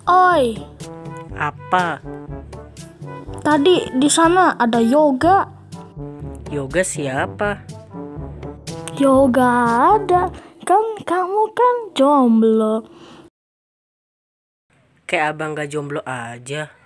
Oi, Apa? tadi di sana ada yoga. Yoga siapa? Yoga ada. Kan kamu kan jomblo. Kayak abang gak jomblo aja.